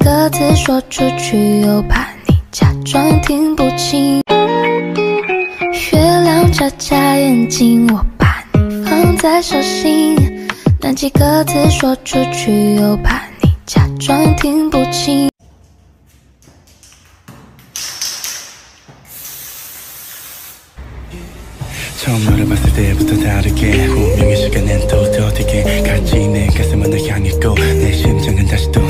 个字说出去，又怕你假装听不清。月亮眨眨眼睛，我把你放在手心。那几个字说出去，又怕你假装听不清。 처음 너를 봤을 때부터 다르게 운명의 시간엔 또 더디게 같이 내 가슴은 널 향했고 내 심장은 다시 또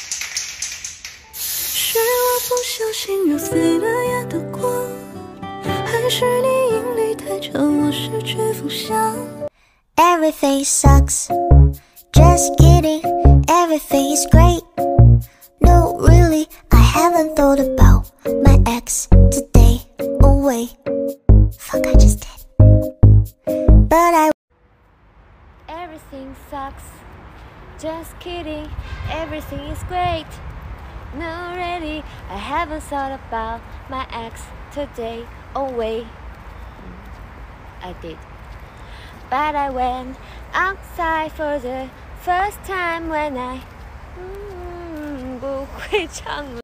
是我不小心揉碎了眼的光，还是你引力太强，我失去方向。 Everything sucks, just kidding. Everything is great. No, really, I haven't thought about my ex today. Oh wait, fuck, I just did. But I. Everything sucks. Just kidding. Everything is great. No, really, I haven't thought about my ex today. Oh wait, I did. But I went outside for the first time when I 不会唱了。